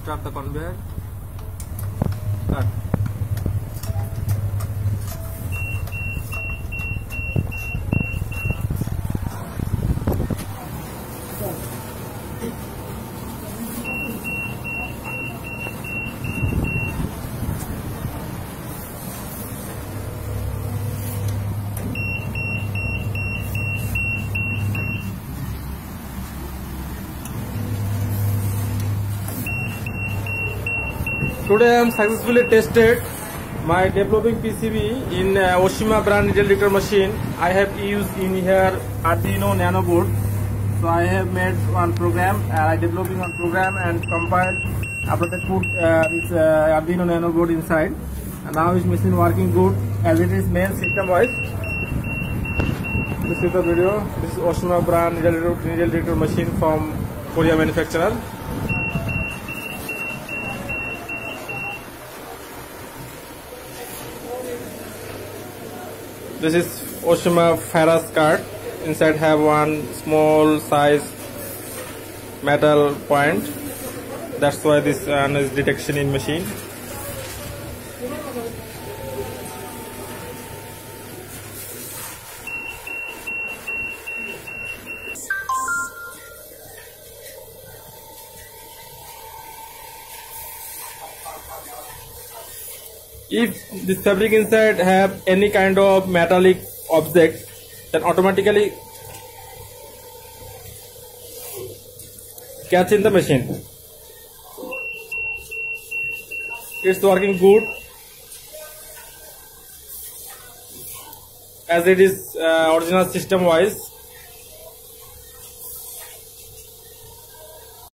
start the conveyor. Cut. Today I am successfully tested my developing PCB in OSHIMA brand needle detector machine. I have used in here arduino nano board. So I have made one program. I developing one program and compiled. After that put this arduino nano board inside. And now this machine working good as it is main system wise. This is the video. This is OSHIMA brand needle detector machine from Korea manufacturer. This is OSHIMA ferrous card. Inside have one small size metal point. That's why this is detection in machine. If this fabric inside have any kind of metallic object, then automatically catch in the machine. It's working good as it is original system wise.